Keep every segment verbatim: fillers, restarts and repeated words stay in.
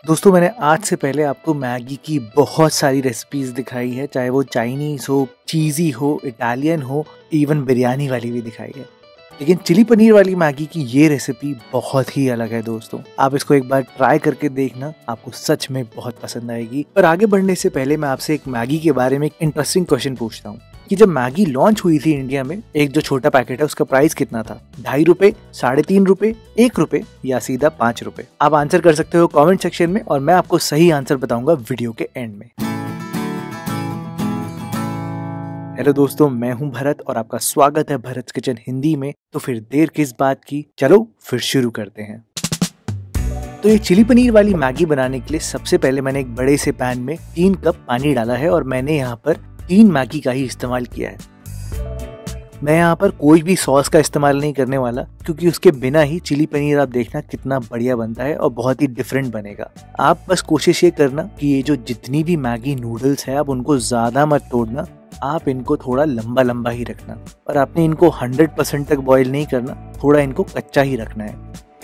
दोस्तों मैंने आज से पहले आपको मैगी की बहुत सारी रेसिपीज दिखाई है, चाहे वो चाइनीज हो, चीज़ी हो, इटालियन हो, इवन बिरयानी वाली भी दिखाई है। लेकिन चिली पनीर वाली मैगी की ये रेसिपी बहुत ही अलग है दोस्तों। आप इसको एक बार ट्राई करके देखना, आपको सच में बहुत पसंद आएगी। पर आगे बढ़ने से पहले मैं आपसे एक मैगी के बारे में एक इंटरेस्टिंग क्वेश्चन पूछता हूँ कि जब मैगी लॉन्च हुई थी इंडिया में, एक जो छोटा पैकेट है उसका प्राइस कितना था? ढाई रुपए, साढ़े तीन रुपए, एक रुपए या सीधा पाँच रुपए? आप आंसर कर सकते हो कमेंट सेक्शन में और मैं आपको सही आंसर बताऊंगा वीडियो के एंड में। हेलो दोस्तों, मैं हूं भरत और आपका स्वागत है भरत किचन हिंदी में। तो फिर देर किस बात की, चलो फिर शुरू करते हैं। तो ये चिली पनीर वाली मैगी बनाने के लिए सबसे पहले मैंने एक बड़े से पैन में तीन कप पानी डाला है और मैंने यहाँ पर तीन मैगी का ही इस्तेमाल किया है। मैं यहाँ पर कोई भी सॉस का इस्तेमाल नहीं करने वाला, क्योंकि उसके बिना ही चिली पनीर आप देखना कितना बढ़िया बनता है और बहुत ही डिफरेंट बनेगा। आप बस कोशिश ये करना कि ये जो जितनी भी मैगी नूडल्स है आप उनको ज्यादा मत तोड़ना, आप इनको थोड़ा लंबा लंबा ही रखना और आपने इनको हंड्रेड परसेंट तक बॉईल नहीं करना, थोड़ा इनको कच्चा ही रखना है।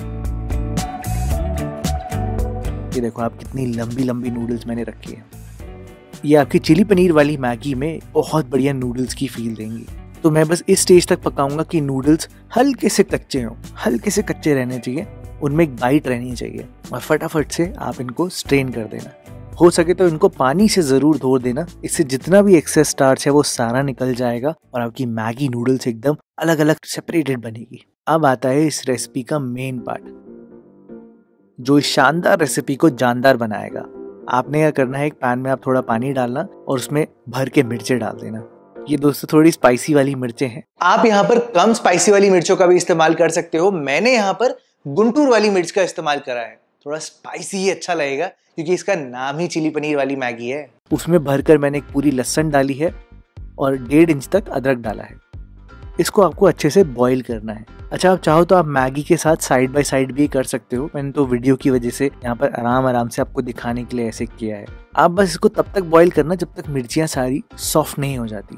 ये देखो आप कितनी लंबी लंबी नूडल्स मैंने रखी है। ये आपकी चिली पनीर वाली मैगी में बहुत बढ़िया नूडल्स की फील देंगी। तो मैं बस इस स्टेज तक पकाऊंगा कि नूडल्स हल्के से कच्चे हों, हल्के से कच्चे रहने चाहिए, उनमें एक बाइट रहनी चाहिए और फटाफट से आप इनको स्ट्रेन कर देना। हो सके तो इनको पानी से जरूर धो देना, इससे जितना भी एक्सेस स्टार्च है वो सारा निकल जाएगा और आपकी मैगी नूडल्स एकदम अलग अलग सेपरेटेड बनेगी। अब आता है इस रेसिपी का मेन पार्ट, जो इस शानदार रेसिपी को जानदार बनाएगा। आपने क्या करना है, एक पैन में आप थोड़ा पानी डालना और उसमें भर के मिर्चें डाल देना। ये दोस्तों थोड़ी स्पाइसी वाली मिर्चें हैं। आप यहाँ पर कम स्पाइसी वाली मिर्चों का भी इस्तेमाल कर सकते हो। मैंने यहाँ पर गुंटूर वाली मिर्च का इस्तेमाल करा है, थोड़ा स्पाइसी ही अच्छा लगेगा क्योंकि इसका नाम ही चिली पनीर वाली मैगी है। उसमें भरकर मैंने एक पूरी लहसुन डाली है और डेढ़ इंच तक अदरक डाला है। इसको आपको अच्छे से बॉईल करना है। अच्छा, आप चाहो तो आप मैगी के साथ साइड बाय साइड भी कर सकते हो। मैंने तो वीडियो की वजह से यहाँ पर आराम आराम से आपको दिखाने के लिए ऐसे किया है। आप बस इसको तब तक बॉईल करना जब तक मिर्चियाँ सारी सॉफ्ट नहीं हो जाती।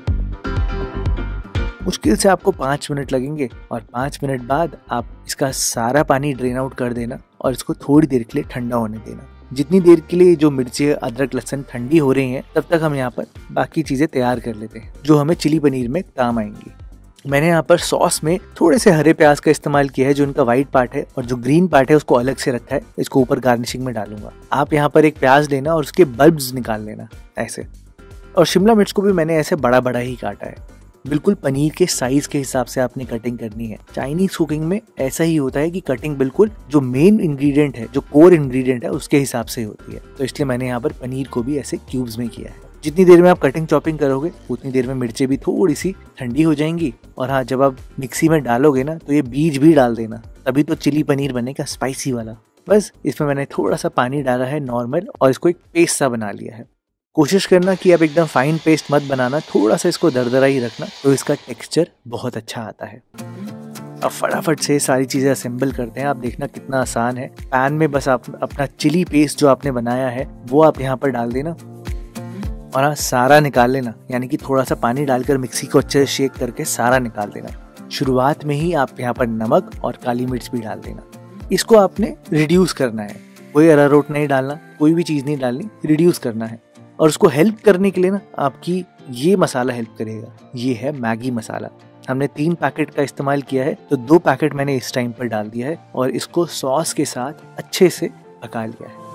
मुश्किल से आपको पाँच मिनट लगेंगे और पाँच मिनट बाद आप इसका सारा पानी ड्रेन आउट कर देना और इसको थोड़ी देर के लिए ठंडा होने देना। जितनी देर के लिए जो मिर्ची, अदरक, लहसुन ठंडी हो रही हैं, तब तक हम यहाँ पर बाकी चीजें तैयार कर लेते हैं जो हमें चिली पनीर में काम आएंगी। मैंने यहाँ पर सॉस में थोड़े से हरे प्याज का इस्तेमाल किया है, जो उनका व्हाइट पार्ट है और जो ग्रीन पार्ट है उसको अलग से रखा है। इसको ऊपर गार्निशिंग में डालूंगा। आप यहाँ पर एक प्याज लेना और उसके बल्ब्स निकाल लेना ऐसे, और शिमला मिर्च को भी मैंने ऐसे बड़ा बड़ा ही काटा है। बिल्कुल पनीर के साइज के हिसाब से आपने कटिंग करनी है। चाइनीज कुकिंग में ऐसा ही होता है कि कटिंग बिल्कुल जो मेन इंग्रेडिएंट है, जो कोर इंग्रेडिएंट है, उसके हिसाब से होती है। तो इसलिए मैंने यहाँ पर पनीर को भी ऐसे क्यूब्स में किया है। जितनी देर में आप कटिंग चॉपिंग करोगे उतनी देर में मिर्चें भी थोड़ी सी ठंडी हो जाएंगी। और हाँ, जब आप मिक्सी में डालोगे ना तो ये बीज भी डाल देना, तभी तो चिली पनीर बनेगा स्पाइसी वाला। बस इसमें मैंने थोड़ा सा पानी डाला है नॉर्मल और इसको एक पेस्ट सा बना लिया है। कोशिश करना कि आप एकदम फाइन पेस्ट मत बनाना, थोड़ा सा इसको दरदरा ही रखना, तो इसका टेक्सचर बहुत अच्छा आता है। अब फटाफट से सारी चीज़ें असेंबल करते हैं। आप देखना कितना आसान है। पैन में बस आप अपना चिली पेस्ट जो आपने बनाया है वो आप यहाँ पर डाल देना और हाँ, सारा निकाल लेना, यानी कि थोड़ा सा पानी डालकर मिक्सी को अच्छे से शेक करके सारा निकाल देना। शुरुआत में ही आप यहाँ पर नमक और काली मिर्च भी डाल देना। इसको आपने रिड्यूस करना है, कोई अरारोट नहीं डालना, कोई भी चीज़ नहीं डालनी, रिड्यूस करना है। और उसको हेल्प करने के लिए ना आपकी ये मसाला हेल्प करेगा। ये है मैगी मसाला। हमने तीन पैकेट का इस्तेमाल किया है, तो दो पैकेट मैंने इस टाइम पर डाल दिया है और इसको सॉस के साथ अच्छे से पका लिया है।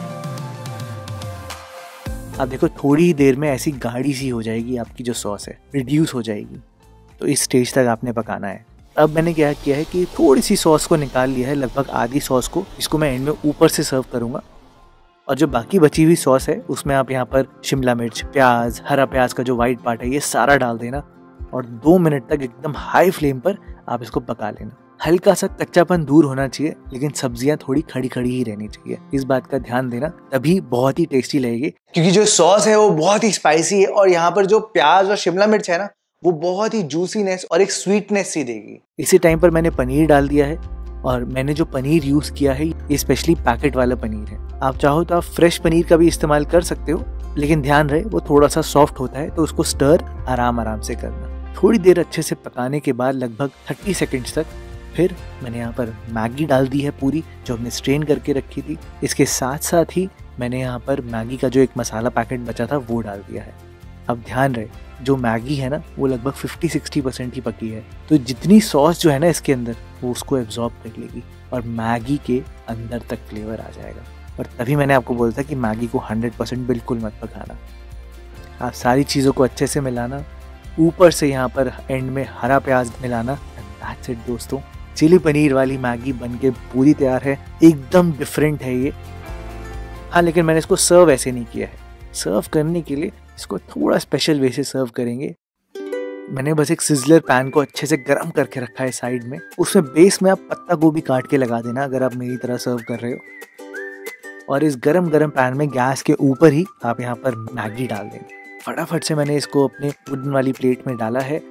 आप देखो थोड़ी ही देर में ऐसी गाढ़ी सी हो जाएगी आपकी जो सॉस है, रिड्यूस हो जाएगी। तो इस स्टेज तक आपने पकाना है। अब मैंने क्या किया है कि थोड़ी सी सॉस को निकाल लिया है, लगभग आधी सॉस को, इसको मैं एंड में ऊपर से सर्व करूंगा। और जो बाकी बची हुई सॉस है उसमें आप यहाँ पर शिमला मिर्च, प्याज, हरा प्याज का जो व्हाइट पार्ट है, ये सारा डाल देना और दो मिनट तक एकदम हाई फ्लेम पर आप इसको पका लेना। हल्का सा कच्चापन दूर होना चाहिए, लेकिन सब्जियां थोड़ी खड़ी खड़ी ही रहनी चाहिए। इस बात का ध्यान देना, तभी बहुत ही टेस्टी लगेगी। क्योंकि जो सॉस है वो बहुत ही स्पाइसी है और यहाँ पर जो प्याज और शिमला मिर्च है ना, वो बहुत ही जूसीनेस और एक स्वीटनेस सी देगी। इसी टाइम पर मैंने पनीर डाल दिया है और मैंने जो पनीर यूज किया है ये स्पेशली पैकेट वाला पनीर है। आप चाहो तो आप फ्रेश पनीर का भी इस्तेमाल कर सकते हो, लेकिन ध्यान रहे वो थोड़ा सा सॉफ्ट होता है, तो उसको स्टर आराम आराम से करना। थोड़ी देर अच्छे से पकाने के बाद लगभग तीस सेकंड्स तक फिर मैंने यहाँ पर मैगी डाल दी है पूरी, जो हमने स्ट्रेन करके रखी थी। इसके साथ साथ ही मैंने यहाँ पर मैगी का जो एक मसाला पैकेट बचा था वो डाल दिया है। अब ध्यान रहे, जो मैगी है ना वो लगभग फिफ्टी सिक्सटी परसेंट ही पकी है, तो जितनी सॉस जो है ना इसके अंदर वो उसको एब्जॉर्ब कर लेगी और मैगी के अंदर तक फ्लेवर आ जाएगा। और तभी मैंने आपको बोला था कि मैगी को हंड्रेड परसेंट बिल्कुल मत पकाना। आप सारी चीज़ों को अच्छे से मिलाना, ऊपर से यहाँ पर एंड में हरा प्याज मिलाना। दैट्स इट दोस्तों, चिली पनीर वाली मैगी बनके पूरी तैयार है। एकदम डिफरेंट है ये। हाँ, लेकिन मैंने इसको सर्व ऐसे नहीं किया है। सर्व करने के लिए इसको थोड़ा स्पेशल वे से सर्व करेंगे। मैंने बस एक सिजलर पैन को अच्छे से गर्म करके रखा है साइड में। उसमें बेस में आप पत्ता गोभी काट के लगा देना अगर आप मेरी तरह सर्व कर रहे हो। और इस गरम गरम पैन में गैस के ऊपर ही आप यहाँ पर मैगी डाल देंगे। फटाफट से मैंने इसको अपने वुडन वाली प्लेट में डाला है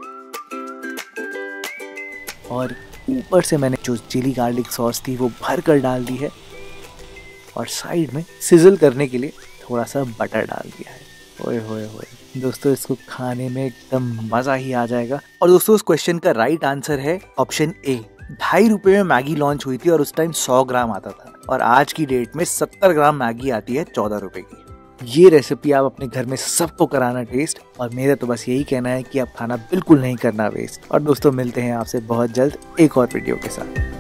और ऊपर से मैंने जो चिली गार्लिक सॉस थी वो भर कर डाल दी है और साइड में सिजल करने के लिए थोड़ा सा बटर डाल दिया है। ओए होए होए दोस्तों, इसको खाने में एकदम मज़ा ही आ जाएगा। और दोस्तों, उस क्वेश्चन का राइट आंसर है ऑप्शन ए। ढाई रुपए में मैगी लॉन्च हुई थी और उस टाइम सौ ग्राम आता था, और आज की डेट में सत्तर ग्राम मैगी आती है चौदह रुपए की। ये रेसिपी आप अपने घर में सबको कराना टेस्ट, और मेरा तो बस यही कहना है कि आप खाना बिल्कुल नहीं करना वेस्ट। और दोस्तों, मिलते हैं आपसे बहुत जल्द एक और वीडियो के साथ।